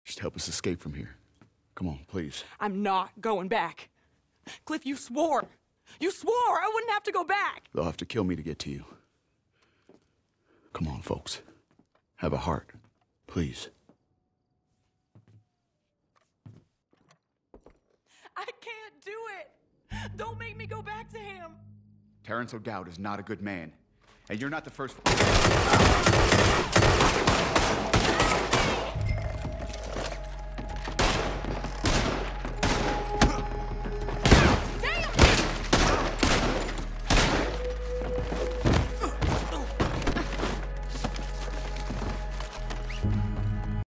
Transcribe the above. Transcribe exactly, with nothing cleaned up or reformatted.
Just help us escape from here. Come on, please. I'm not going back. Cliff, you swore. You swore I wouldn't have to go back. They'll have to kill me to get to you. Come on, folks. Have a heart. Please. I can't do it. Don't make me go back to him. Terrence O'Dowd is not a good man. And you're not the first...